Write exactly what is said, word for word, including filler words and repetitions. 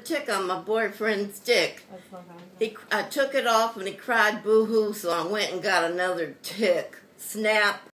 tick on my boyfriend's dick. He, I took it off and he cried boo-hoo, so I went and got another tick. Snap.